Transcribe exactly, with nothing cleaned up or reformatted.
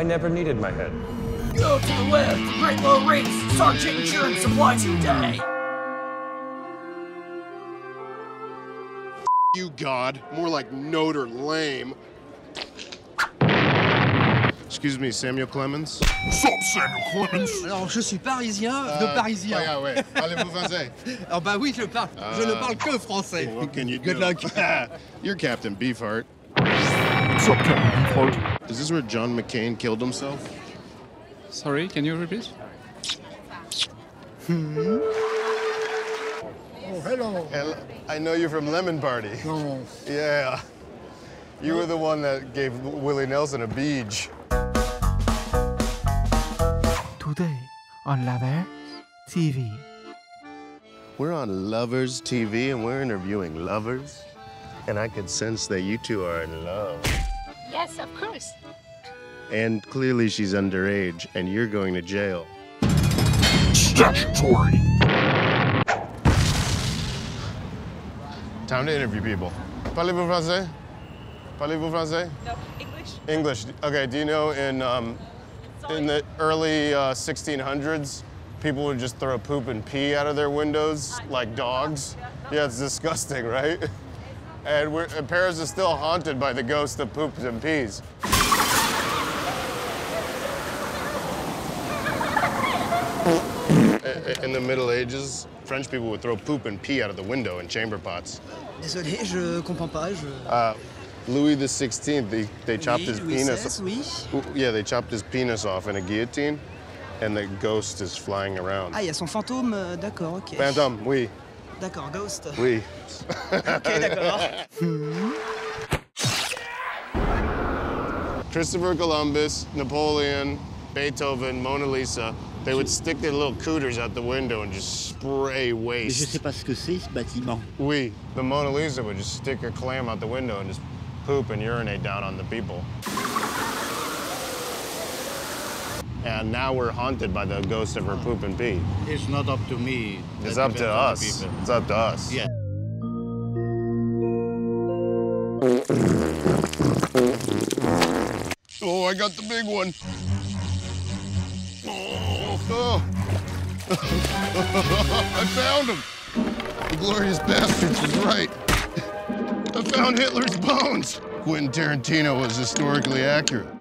never needed my head. Go to the left. Great low rates. Sergeant Insurance Supply today. You, God. More like Notre Lame. Excuse me, Samuel Clemens? Sup, Samuel Clemens? Alors, je suis parisien de Uh, parisien. Oh, yeah, wait. Parlez-vous français? Oh, bah oui, je parle. Uh, je ne parle que français. What can you Good do? luck. You're Captain Beefheart. Sup, Captain Beefheart? Is this where John McCain killed himself? Sorry, can you repeat? Hmm? Oh, hello. Hel- I know you're from Lemon Party. No. Yeah. You were the one that gave Willie Nelson a beach. Today on Lovers T V. We're on Lovers T V and we're interviewing lovers. And I could sense that you two are in love. Yes, of course. And clearly she's underage and you're going to jail. Statutory. Time to interview people. Parlez-vous français? Parlez-vous français? No, English. English. Okay, do you know in, um, in the early uh, sixteen hundreds, people would just throw poop and pee out of their windows like dogs? Yeah, it's disgusting, right? And, we're, and Paris is still haunted by the ghost of poops and peas. In the Middle Ages, French people would throw poop and pee out of the window in chamber pots. Désolé, je comprends pas. Je... Uh, Louis the sixteenth, they, they chopped Oui, his Louis penis. seize, oui. Yeah, they chopped his penis off in a guillotine, and the ghost is flying around. Ah, il y a son fantôme, euh, d'accord, ok. Phantom, oui, D'accord, Ghost. oui. Ok, d'accord. Hmm. Christopher Columbus, Napoleon, Beethoven, Mona Lisa, they would stick their little cooters out the window and just spray Mais je waste. sais pas ce que c'est, ce bâtiment. Oui, the Mona Lisa would just stick her clam out the window and just poop and urinate down on the people. And now we're haunted by the ghost of her poop and pee. It's not up to me. It's That up to depends on the us. people. It's up to us. Yeah. Oh, I got the big one. Oh, oh. I found him. The glorious bastards was right. I found Hitler's bones. Quentin Tarantino was historically accurate.